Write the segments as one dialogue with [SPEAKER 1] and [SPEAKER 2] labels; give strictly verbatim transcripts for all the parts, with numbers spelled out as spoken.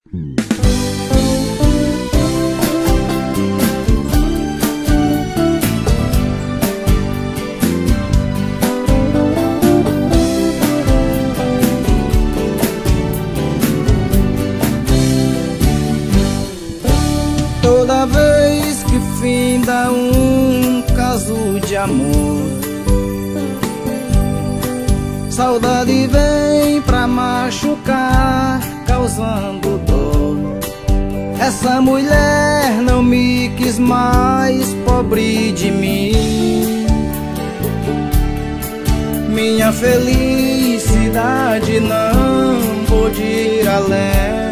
[SPEAKER 1] Toda vez que finda um caso de amor, saudade vem pra machucar, causando dor. Essa mulher não me quis mais, pobre de mim. Minha felicidade não pôde ir além.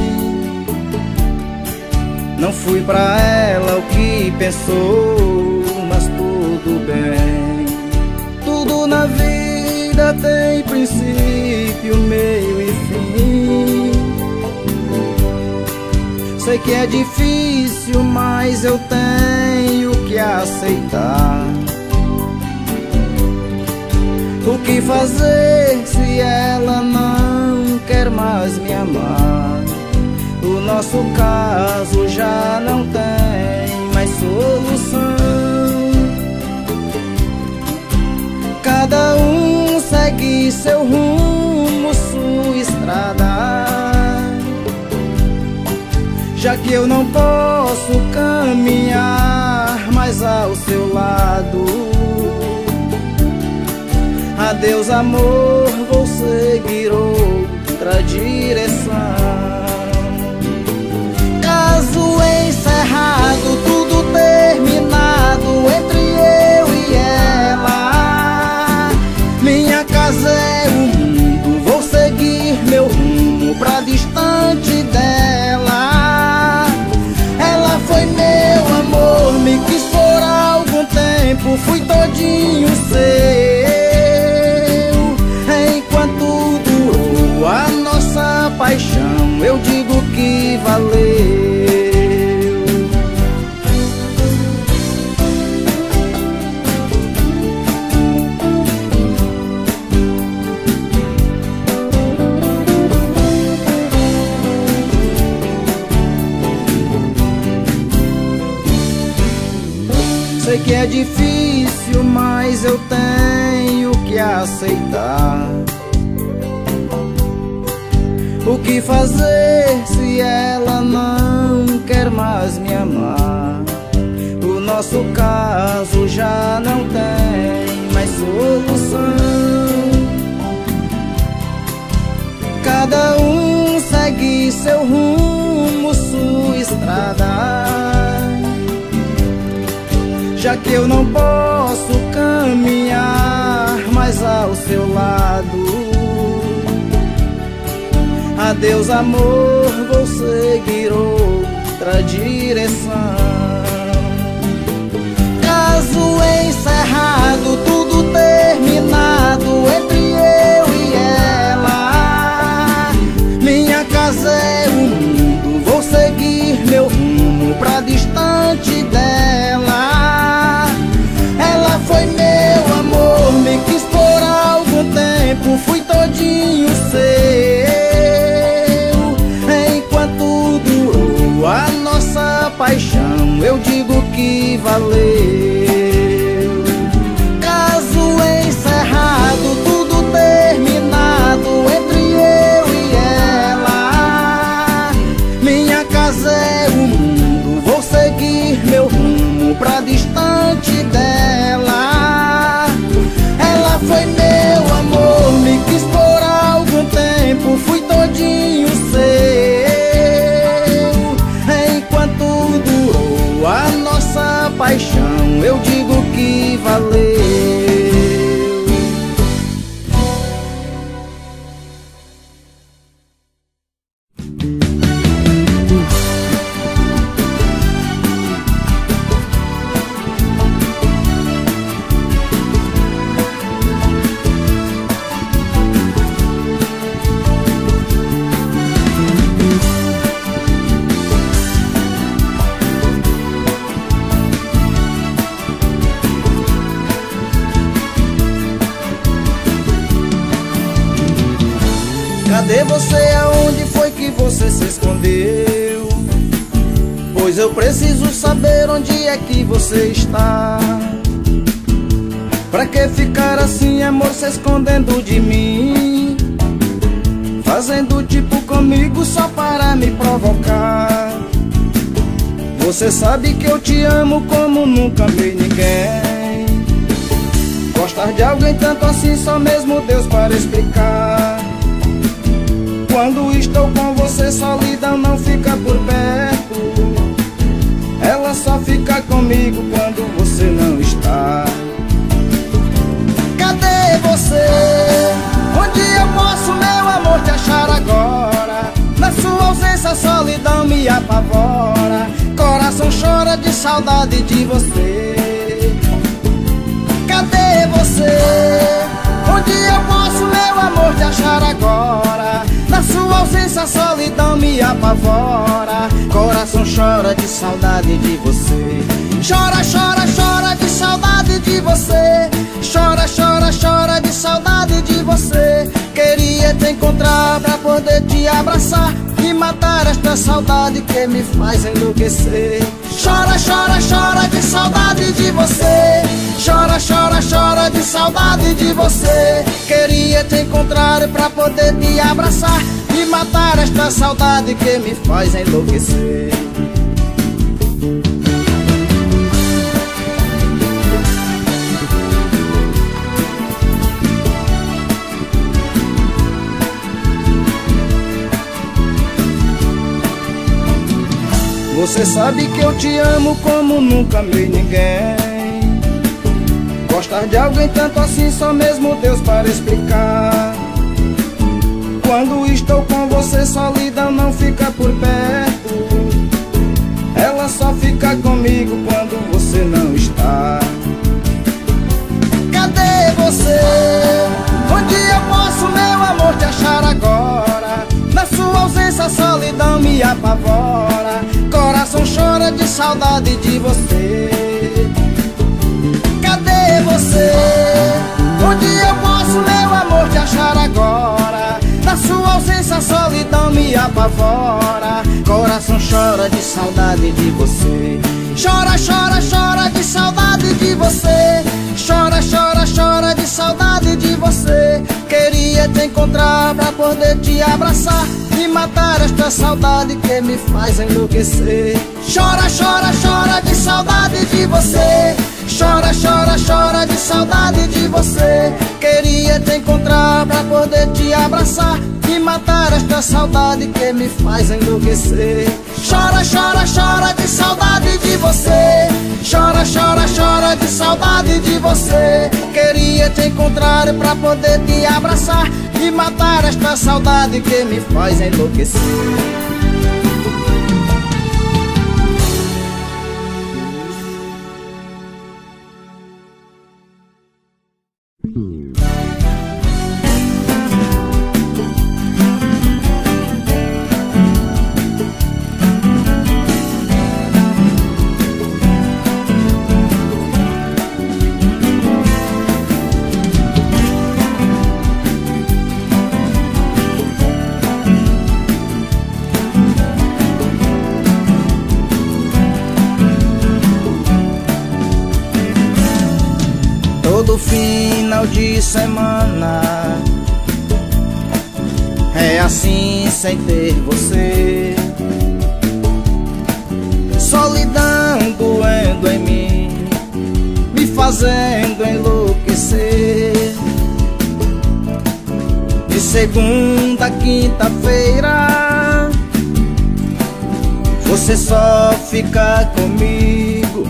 [SPEAKER 1] Não fui pra ela o que pensou, mas tudo bem. Tudo na vida tem princípio, meio e fim. Sei que é difícil, mas eu tenho que aceitar. O que fazer se ela não quer mais me amar? O nosso caso já não tem mais solução. Cada um segue seu rumo, sua estrada. Já que eu não posso caminhar mais ao seu lado, adeus amor, vou seguir outra direção. Caso encerrado, tudo terminado entre eu e ela. Minha casa é o mundo, vou seguir meu rumo pra distante dela. Ela foi meu amor, me quis por algum tempo, fui todinho seu. Enquanto durou a nossa paixão, eu digo que valeu. Sei que é difícil, mas eu tenho que aceitar. O que fazer se ela não quer mais me amar? O nosso caso já não tem mais solução. Cada um segue seu rumo, sua estrada. Já que eu não posso caminhar mais ao seu lado, adeus amor, vou seguir outra direção. Caso encerrado, tudo terminado entre eu e ela. Minha casa é o mundo, vou seguir meu rumo pra distante dela. Ela foi meu amor, me quis por algum tempo, fui todinho seu. A nossa paixão, eu digo que valeu. Caso encerrado, tudo terminado entre eu e ela. Minha casa é o mundo, vou seguir meu rumo pra distante dela. Ela foi meu amor, me quis por algum tempo, fui todinho seu. A nossa paixão, eu digo que valeu. Cadê você? Aonde foi que você você se escondeu. Pois eu preciso saber onde é que você está. Pra que ficar assim, amor, se escondendo de mim? Fazendo tipo comigo só para me provocar. Você sabe que eu te amo como nunca amei ninguém. Gostar de alguém tanto assim, só mesmo Deus para explicar. Quando estou com você, solidão não fica por perto. Ela só fica comigo quando você não está. Cadê você? Onde eu posso, meu amor, te achar agora? Na sua ausência a solidão me apavora. Coração chora de saudade de você. Cadê você? Onde eu posso, meu amor, te achar agora? Na sua ausência a solidão me apavora. Coração chora de saudade de você. Chora, chora, chora de saudade de você. Chora, chora, chora de saudade de você. Queria te encontrar pra poder te abraçar e matar esta saudade que me faz enlouquecer. Chora, chora, chora de saudade de você. Chora, chora, chora de saudade de você. Queria te encontrar pra poder te abraçar e matar esta saudade que me faz enlouquecer. Você sabe que eu te amo como nunca amei ninguém. Gostar de alguém tanto assim, só mesmo Deus para explicar. Quando estou com você, solidão não fica por perto. Ela só fica comigo quando você não está. Cadê você? Onde eu posso, meu amor, te achar agora? Na sua ausência a solidão me apavora. Coração chora de saudade de você. Cadê você? Onde eu posso, meu amor, te achar agora? Na sua ausência a solidão me apavora. Coração chora de saudade de você. Chora, chora, chora de saudade de você. Chora, chora, chora de saudade de você. Queria te encontrar pra poder te abraçar e matar esta saudade que me faz enlouquecer. Chora, chora, chora de saudade de você. Chora, chora, chora de saudade de você. Queria te encontrar pra poder te abraçar e matar esta saudade que me faz enlouquecer. Chora, chora, chora de saudade de você. Chora, chora, chora de saudade de você. Queria te encontrar pra poder te abraçar e matar esta saudade que me faz enlouquecer. Todo final de semana é assim sem ter você. Solidão doendo em mim, me fazendo enlouquecer. De segunda a quinta-feira você só fica comigo.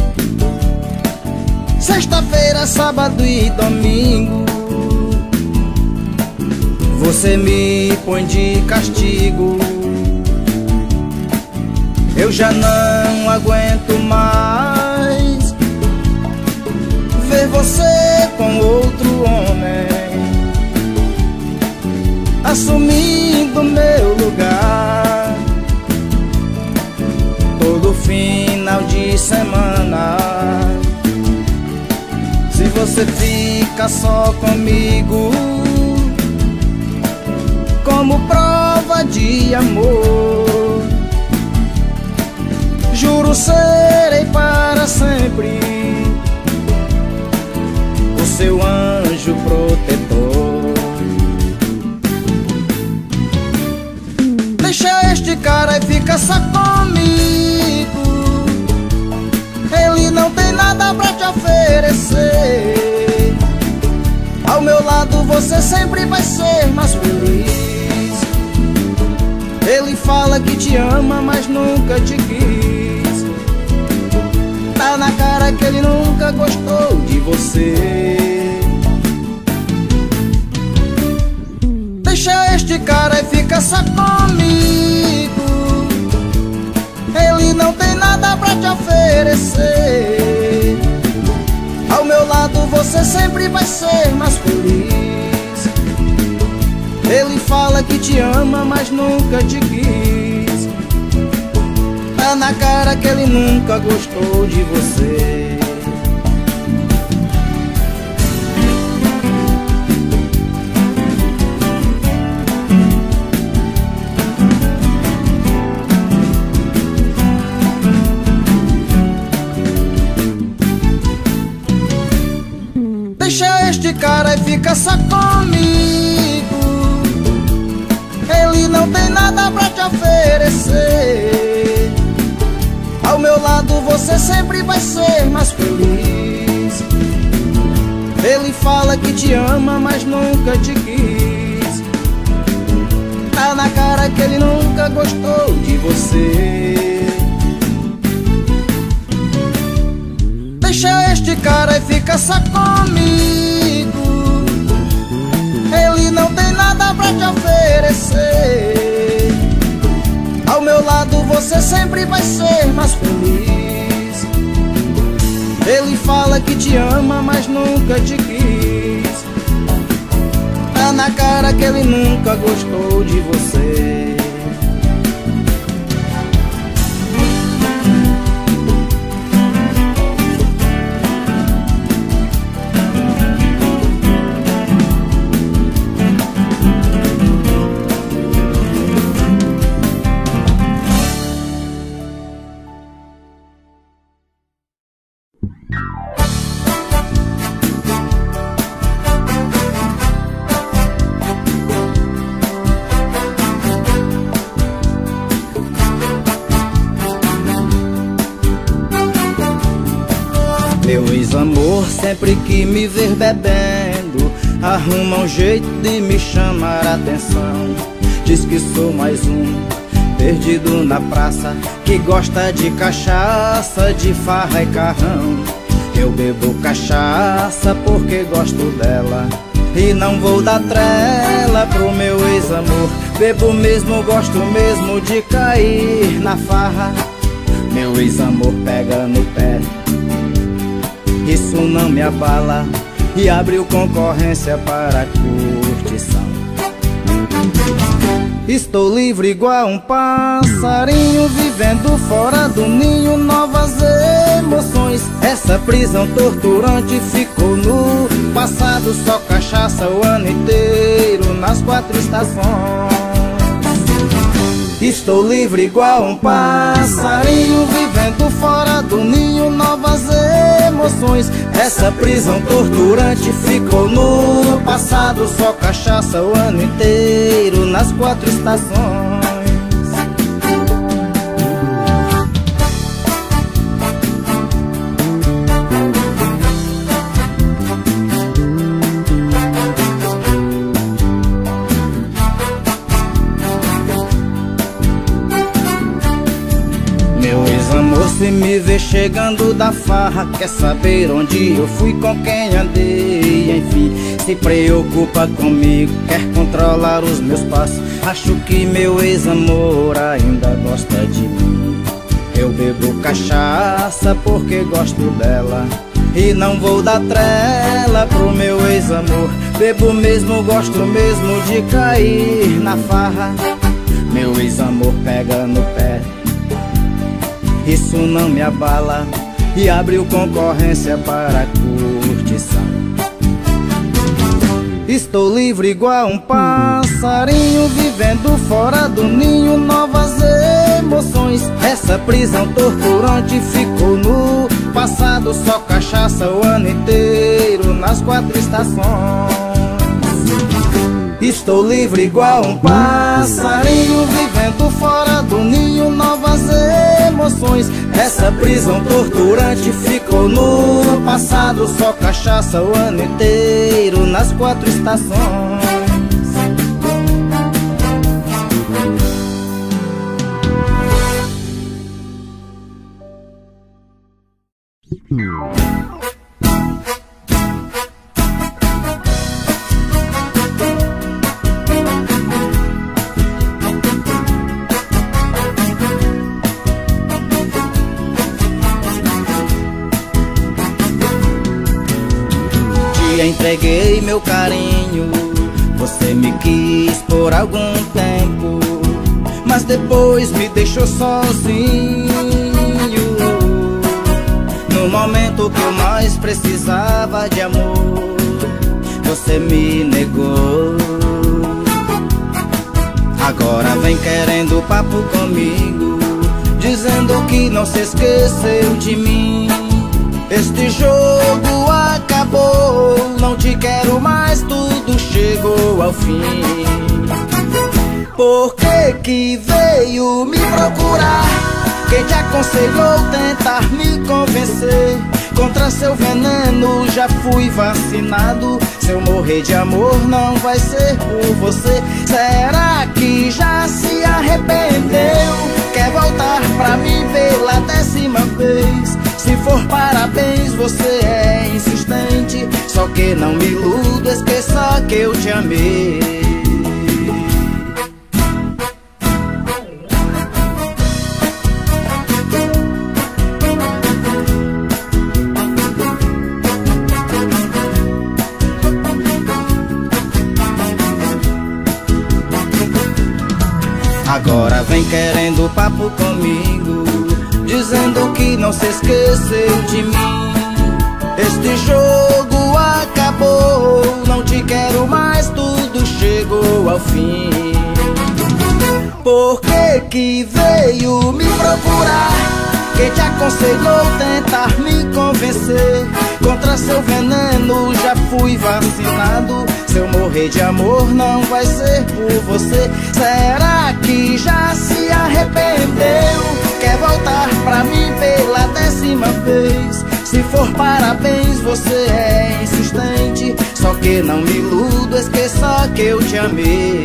[SPEAKER 1] Sexta-feira, sábado e domingo você me põe de castigo. Eu já não aguento mais ver você com outro homem assumindo meu lugar. Todo final de semana, se você fica só comigo, como prova de amor. Juro serei para sempre o seu anjo protetor. Deixa este cara e fica só comigo. Ele não tem nada pra te oferecer. Ao meu lado você sempre vai ser mais feliz. Ele fala que te ama, mas nunca te quis. Tá na cara que ele nunca gostou de você. Deixa este cara e fica só comigo. Ele não tem nada pra te oferecer. Ao meu lado você sempre vai ser mais feliz. Ele fala que te ama, mas nunca te quis. Tá na cara que ele nunca gostou de você. Deixa este cara e fica só comigo. Ele não tem nada pra te oferecer. Ao meu lado você sempre vai ser mais feliz. Ele fala que te ama, mas nunca te quis. Tá na cara que ele nunca gostou de você. Deixa este cara e fica só comigo. Ele não tem nada pra te oferecer. Ao meu lado você sempre vai ser mais feliz. Ele fala que te ama, mas nunca te quis. Tá na cara que ele nunca gostou de você. Meu ex-amor, sempre que me ver bebendo, arruma um jeito de me chamar a atenção. Diz que sou mais um perdido na praça, que gosta de cachaça, de farra e carrão. Eu bebo cachaça porque gosto dela e não vou dar trela pro meu ex-amor. Bebo mesmo, gosto mesmo de cair na farra. Meu ex-amor pega no pé, isso não me abala, e abriu concorrência para a curtição. Estou livre igual um passarinho, vivendo fora do ninho, novas emoções. Essa prisão torturante ficou no passado, só cachaça o ano inteiro, nas quatro estações. Estou livre igual um passarinho, vivendo fora do ninho, novas emoções. Essa prisão torturante ficou no passado, só cachaça o ano inteiro, nas quatro estações. Se me vê chegando da farra, quer saber onde eu fui, com quem andei, enfim, se preocupa comigo, quer controlar os meus passos. Acho que meu ex-amor ainda gosta de mim. Eu bebo cachaça porque gosto dela e não vou dar trela pro meu ex-amor. Bebo mesmo, gosto mesmo de cair na farra. Meu ex-amor pega no pé, isso não me abala, e abriu concorrência para a curtição. Estou livre igual um passarinho, vivendo fora do ninho, novas emoções. Essa prisão torturante ficou no passado, só cachaça o ano inteiro, nas quatro estações. Estou livre igual um passarinho, vivendo fora do ninho, novas emoções. Essa prisão torturante ficou no passado, só cachaça o ano inteiro, nas quatro estações. Entreguei meu carinho, você me quis por algum tempo, mas depois me deixou sozinho. No momento que eu mais precisava de amor, você me negou. Agora vem querendo papo comigo, dizendo que não se esqueceu de mim. Este jogo acabou, não te quero mais, tudo chegou ao fim. Por que que veio me procurar? Quem te aconselhou tentar me convencer? Contra seu veneno já fui vacinado. Se eu morrer de amor não vai ser por você. Será que já se arrependeu? Quer voltar pra mim pela décima vez? Se for parabéns, você é insistente. Só que não me iludo, esqueça que eu te amei. Agora vem querendo papo comigo, dizendo que não se esqueceu de mim. Este jogo acabou, não te quero mais, tudo chegou ao fim. Por que que veio me procurar? Quem te aconselhou tentar me convencer? Contra seu veneno já fui vacinado. Se eu morrer de amor não vai ser por você. Será que já se arrependeu? Quer voltar pra mim pela décima vez? Se for parabéns, você é insistente. Só que não me iludo, esqueça que eu te amei.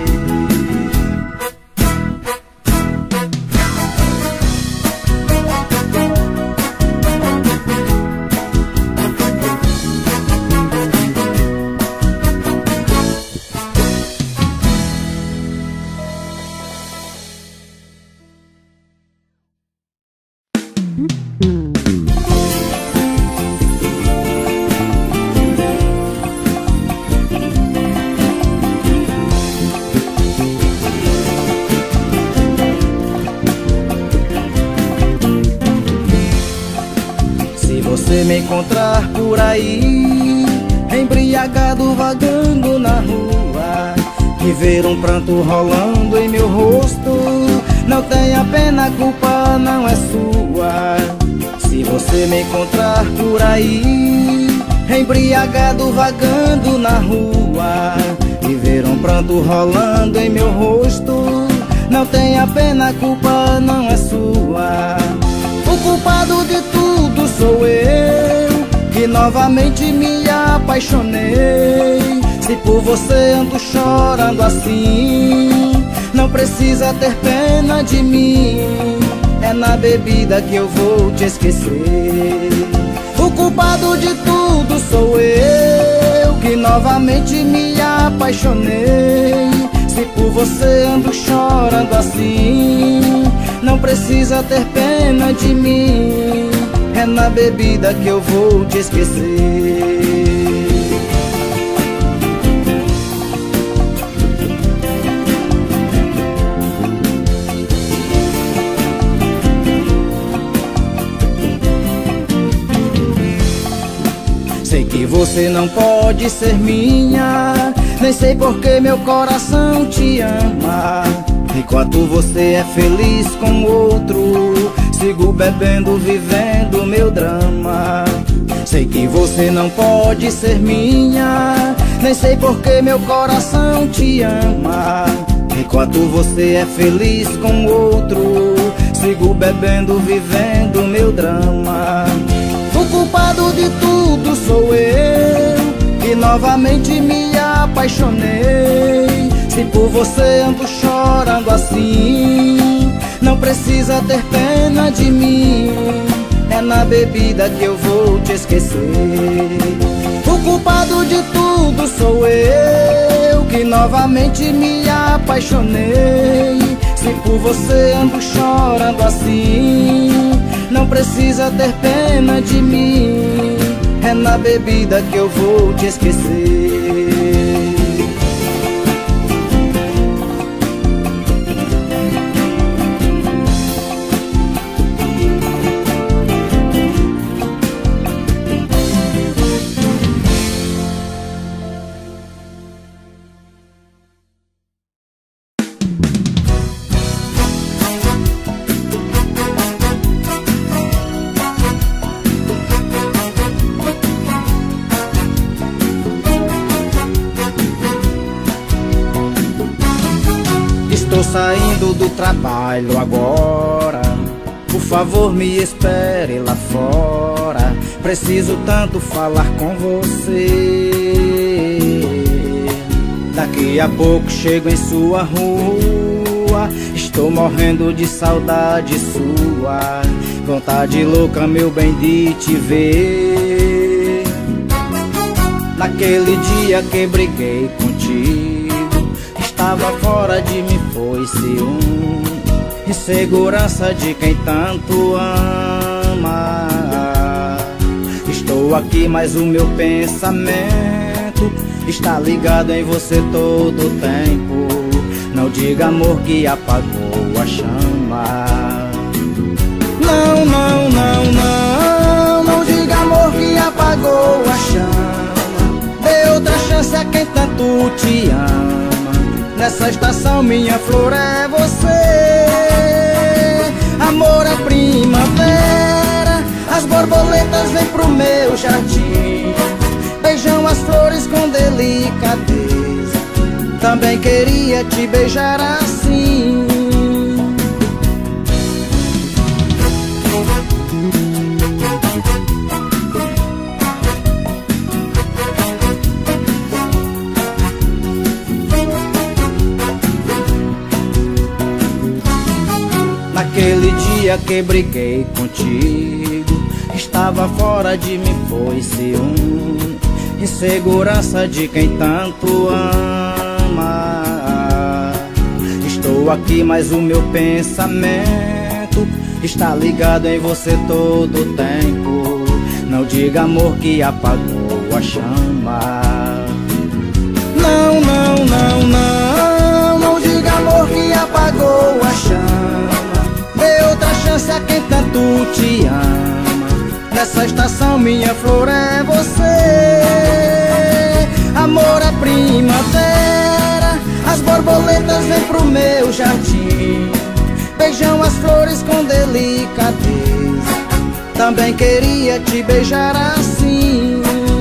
[SPEAKER 1] Se me encontrar por aí, embriagado vagando na rua, e ver um pranto rolando em meu rosto, não tenha pena, a culpa não é sua. Se você me encontrar por aí, embriagado vagando na rua, e ver um pranto rolando em meu rosto, não tenha pena, a culpa não é sua. O culpado de tudo sou eu, que novamente me apaixonei. Se por você ando chorando assim, não precisa ter pena de mim. É na bebida que eu vou te esquecer. O culpado de tudo sou eu, que novamente me apaixonei. Se por você ando chorando assim, não precisa ter pena de mim. É na bebida que eu vou te esquecer. Sei que você não pode ser minha, nem sei porque meu coração te ama. Enquanto você é feliz com outro, sigo bebendo, vivendo meu drama. Sei que você não pode ser minha, nem sei porque meu coração te ama. Enquanto você é feliz com outro, sigo bebendo, vivendo meu drama. O culpado de tudo sou eu, que novamente me apaixonei. Se por você ando chorando assim, não precisa ter pena de mim. É na bebida que eu vou te esquecer. O culpado de tudo sou eu, que novamente me apaixonei. Se por você ando chorando assim, não precisa ter pena de mim. É na bebida que eu vou te esquecer.
[SPEAKER 2] Estou saindo do trabalho agora, por favor me espere lá fora. Preciso tanto falar com você. Daqui a pouco chego em sua rua, estou morrendo de saudade sua. Vontade louca, meu bem, de te ver. Naquele dia que briguei contigo, estava fora de mim, foi ciúme, insegurança de quem tanto ama. Estou aqui, mas o meu pensamento está ligado em você todo o tempo. Não diga, amor, que apagou a chama.
[SPEAKER 1] Não, não, não, não, não diga, amor, que apagou a chama. Dê outra chance a quem tanto te ama. Nessa estação minha flor é você. Amor é primavera, as borboletas vêm pro meu jardim, beijam as flores com delicadeza. Também queria te beijar assim.
[SPEAKER 2] Naquele dia que briguei contigo, estava fora de mim, foi ciúme, insegurança de quem tanto ama. Estou aqui, mas o meu pensamento está ligado em você todo o tempo. Não diga, amor, que apagou a chama.
[SPEAKER 1] Não, não, não, não, não diga, amor, que apagou a chama. Dê outra chance a quem tanto te ama. Nessa estação minha flor é você. Amor é primavera, as borboletas vêm pro meu jardim, beijam as flores com delicadeza. Também queria te beijar assim.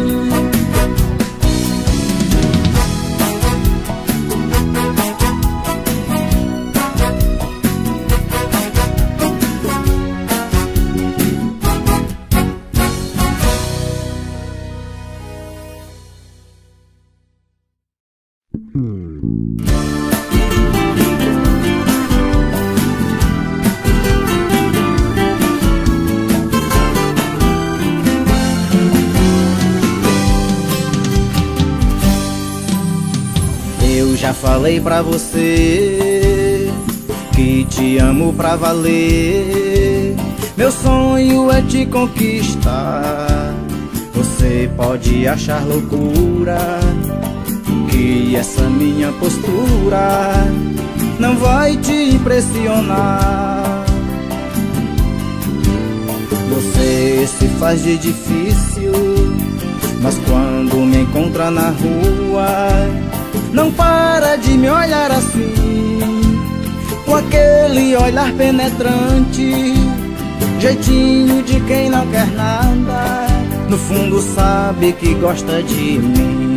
[SPEAKER 2] Já falei pra você que te amo pra valer. Meu sonho é te conquistar. Você pode achar loucura que essa minha postura não vai te impressionar. Você se faz de difícil, Mas quando me encontra na rua, não para de me olhar assim, com aquele olhar penetrante, jeitinho de quem não quer nada. No fundo sabe que gosta de mim.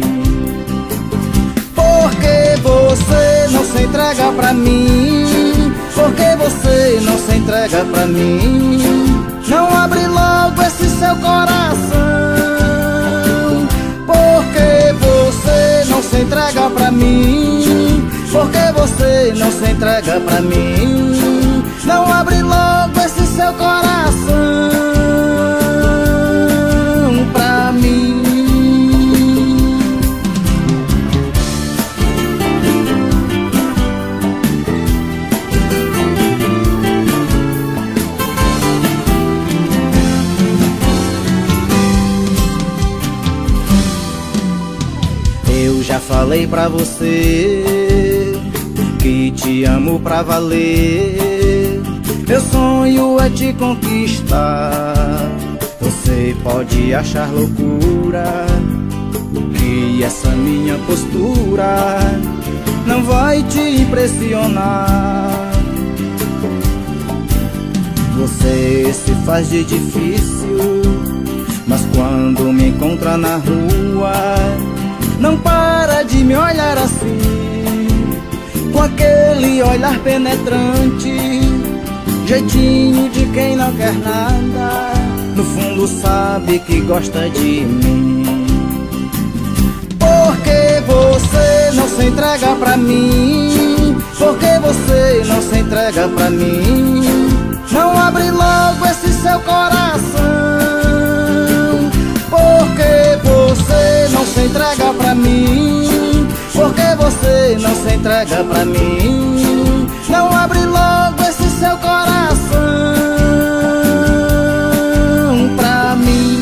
[SPEAKER 2] Porque você não se entrega pra mim? Porque você não se entrega pra mim? Não abre logo esse seu coração. Porque você não se entrega pra mim? Porque você não se entrega pra mim? Não abre logo esse seu coração pra mim. Eu já falei pra você que te amo pra valer. Meu sonho é te conquistar. Você pode achar loucura que essa minha postura não vai te impressionar. Você se faz de difícil, mas quando me encontra na rua, não para de me olhar assim, com aquele olhar penetrante, jeitinho de quem não quer nada. No fundo sabe que gosta de mim. Porque você não se entrega pra mim? Porque você não se entrega pra mim? Não abre logo esse seu coração. Porque você não se entrega pra mim? Porque você não se entrega pra mim? Não abre logo esse seu coração pra mim.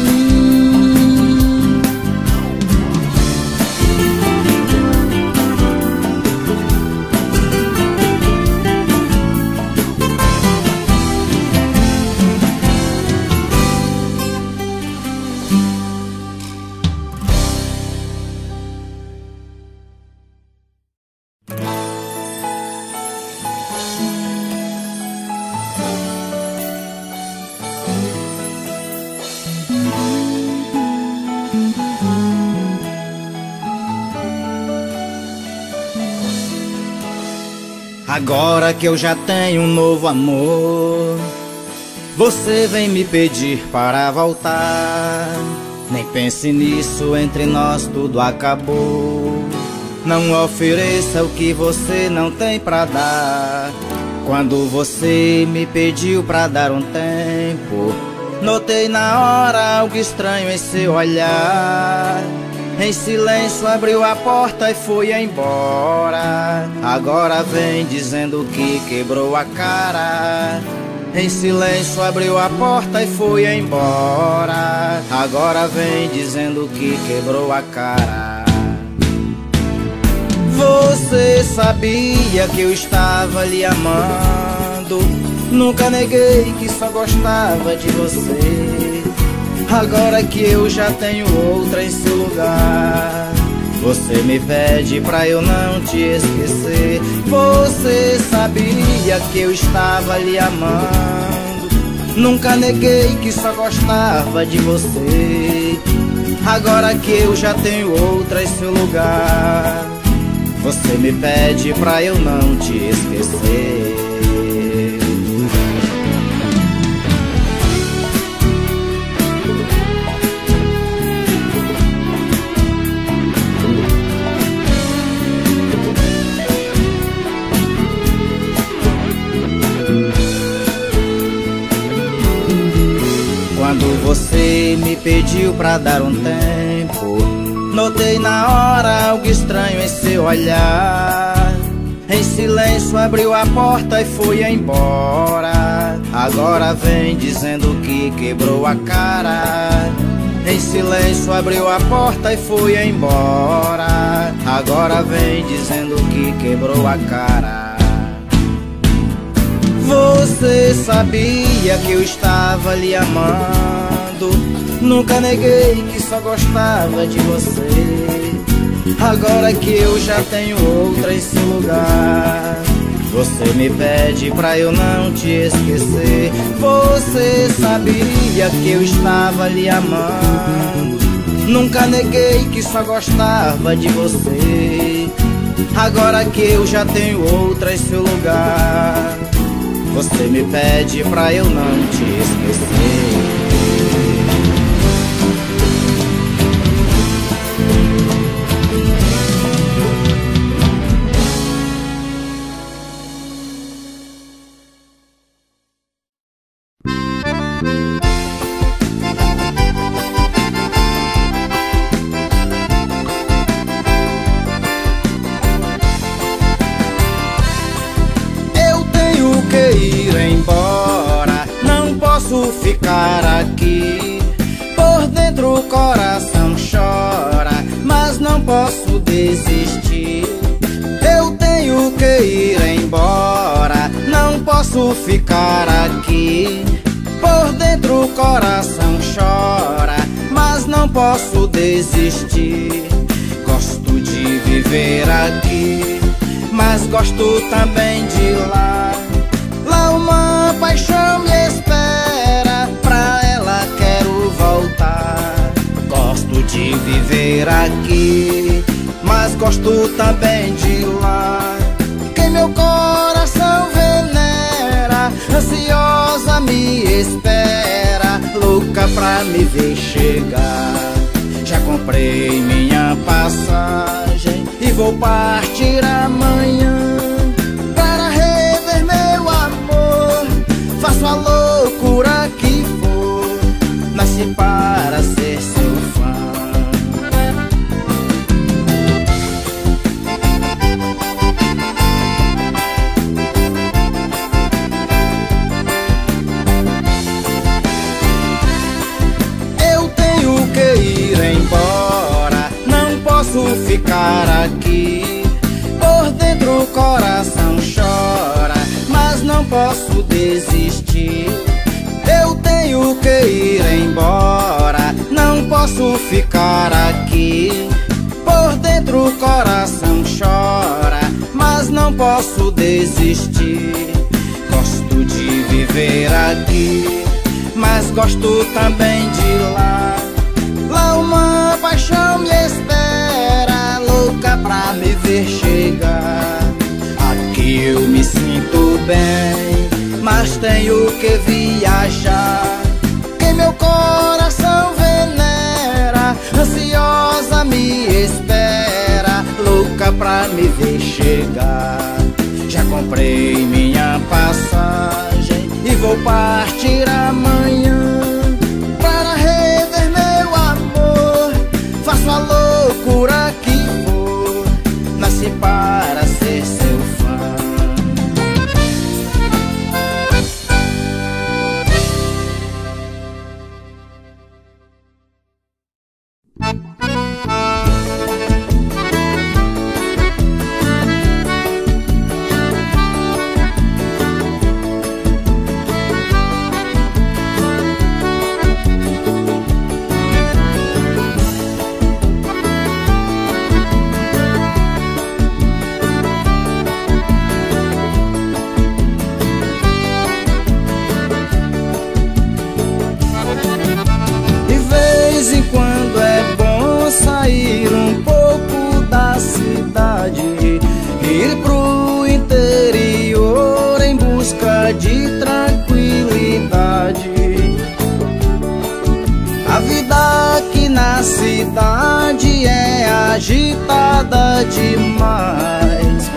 [SPEAKER 2] Agora que eu já tenho um novo amor, você vem me pedir para voltar. Nem pense nisso, entre nós tudo acabou. Não ofereça o que você não tem pra dar. Quando você me pediu pra dar um tempo, notei na hora algo estranho em seu olhar. Em silêncio abriu a porta e foi embora. Agora vem dizendo que quebrou a cara. Em silêncio abriu a porta e foi embora. Agora vem dizendo que quebrou a cara. Você sabia que eu estava lhe amando. Nunca neguei que só gostava de você. Agora que eu já tenho outra em seu lugar, você me pede pra eu não te esquecer. Você sabia que eu estava lhe amando. Nunca neguei que só gostava de você. Agora que eu já tenho outra em seu lugar, você me pede pra eu não te esquecer. Quando você me pediu pra dar um tempo, notei na hora algo estranho em seu olhar. Em silêncio abriu a porta e foi embora. Agora vem dizendo que quebrou a cara. Em silêncio abriu a porta e foi embora. Agora vem dizendo que quebrou a cara. Você sabia que eu estava lhe amando.
[SPEAKER 1] Nunca neguei que só gostava de você. Agora que eu já tenho outra em seu lugar, você me pede pra eu não te esquecer. Você sabia que eu estava lhe amando. Nunca neguei que só gostava de você. Agora que eu já tenho outra em seu lugar, você me pede pra eu não te esquecer. Ficar aqui, por dentro o coração chora, mas não posso desistir. Eu tenho que ir embora, não posso ficar aqui. Por dentro o coração chora, mas não posso desistir. Gosto de viver aqui, mas gosto também de lá. Lá uma paixão me espera, pra ela quero voltar. Gosto de viver aqui, mas gosto também de lá. Que meu coração venera, ansiosa me espera, louca pra me ver chegar. Já comprei minha passagem e vou partir amanhã. Faço a loucura que for, nasci para ser seu fã. Eu tenho que ir embora, não posso ficar aqui. Por dentro o coração chora, mas não posso desistir. Eu tenho que ir embora, não posso ficar aqui. Por dentro o coração chora, mas não posso desistir. Gosto de viver aqui, mas gosto também de lá. Lá uma paixão me espera, louca pra me ver chegar. Aqui eu me sinto bem, mas tenho que viajar. Que meu coração venera, ansiosa me espera, louca pra me ver chegar. Já comprei minha passagem e vou partir amanhã. Para rever meu amor, faço a loucura que for, nasci para ser seu fã. Ir pro interior em busca de tranquilidade. A vida aqui na cidade é agitada demais.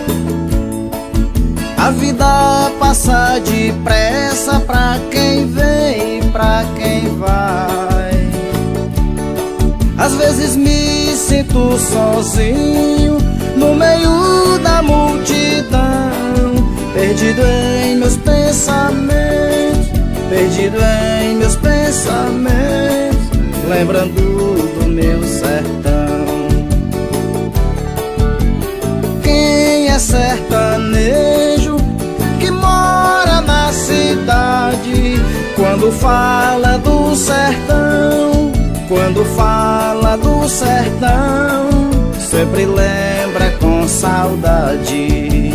[SPEAKER 1] A vida passa depressa pra quem vem e pra quem vai. Às vezes me sinto sozinho no meio da multidão, perdido em meus pensamentos, perdido em meus pensamentos, lembrando do meu sertão. Quem é sertanejo que mora na cidade, quando fala do sertão, Quando fala do sertão, sempre lembra com saudade.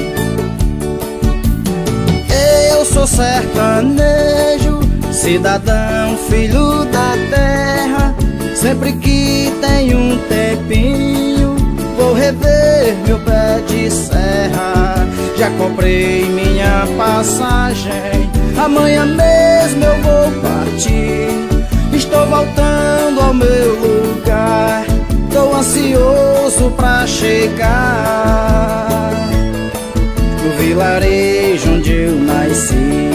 [SPEAKER 1] Eu sou sertanejo, cidadão, filho da terra. Sempre que tenho um tempinho, vou rever meu pé de serra. Já comprei minha passagem, amanhã mesmo eu vou partir. Estou voltando ao meu lugar, tô ansioso pra chegar no vilarejo onde eu nasci.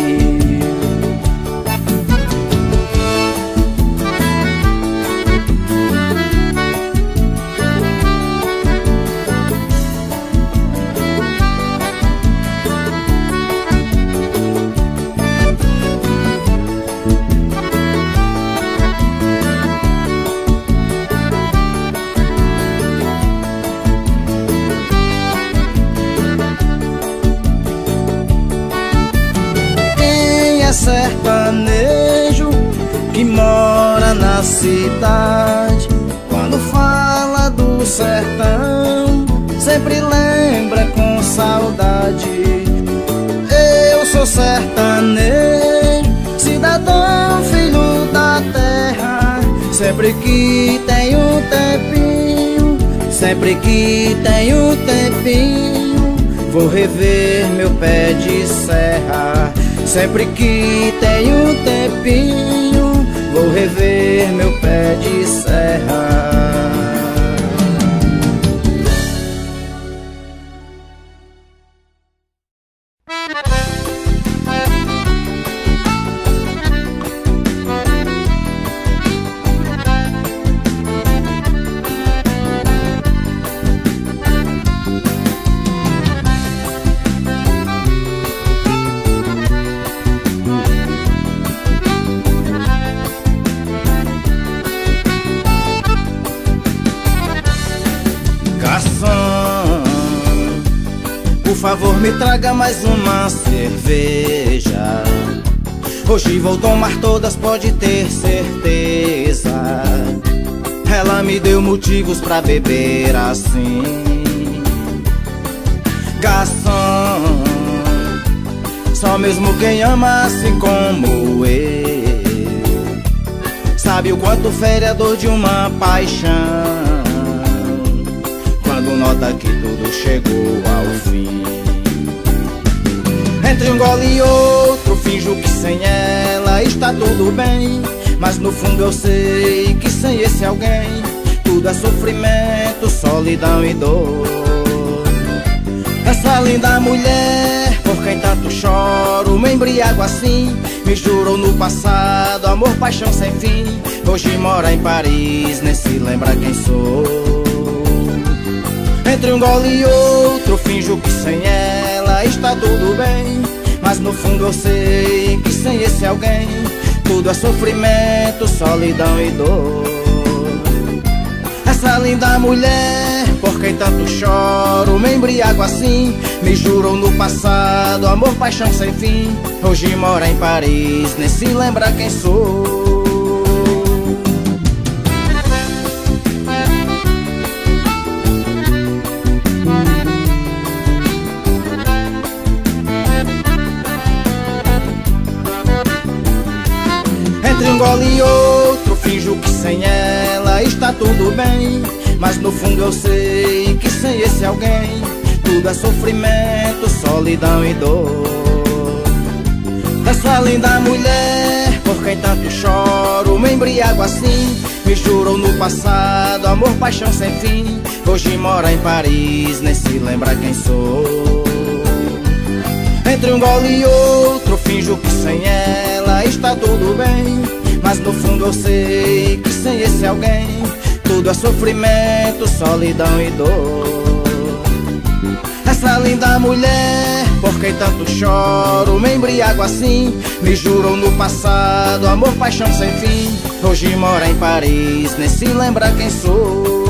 [SPEAKER 1] Sertanejo que mora na cidade, quando fala do sertão, sempre lembra com saudade. Eu sou sertanejo, cidadão, filho da terra. Sempre que tenho um tempinho, sempre que tenho um tempinho, vou rever meu pé de serra. Sempre que tenho um tempinho, vou rever meu pé de serra. Por favor, me traga mais uma cerveja. Hoje vou tomar todas, pode ter certeza. Ela me deu motivos pra beber assim. Garçom, só mesmo quem ama assim como eu sabe o quanto fere a dor de uma paixão, quando nota que tudo chegou ao fim. Entre um gole e outro, finjo que sem ela está tudo bem, mas no fundo eu sei que sem esse alguém tudo é sofrimento, solidão e dor. Essa linda mulher, por quem tanto choro, me embriago assim, me jurou no passado amor, paixão sem fim. Hoje mora em Paris, nem se lembra quem sou. Entre um gole e outro, finjo que sem ela está tudo bem, mas no fundo eu sei que sem esse alguém tudo é sofrimento, solidão e dor. Essa linda mulher, por quem tanto choro, me embriago assim, me jurou no passado amor, paixão sem fim. Hoje mora em Paris, nem se lembra quem sou. Entre um gole e outro, finjo que sem ela está tudo bem, mas no fundo eu sei que sem esse alguém tudo é sofrimento, solidão e dor. Essa linda mulher, por quem tanto choro, me embriago assim, me jurou no passado amor, paixão sem fim. Hoje mora em Paris, nem se lembra quem sou. Entre um gole e outro, finjo que sem ela está tudo bem, mas no fundo eu sei que sem esse alguém tudo é sofrimento, solidão e dor. Essa linda mulher, por quem tanto choro, me embriago assim, me jurou no passado amor, paixão sem fim. Hoje mora em Paris, nem se lembra quem sou.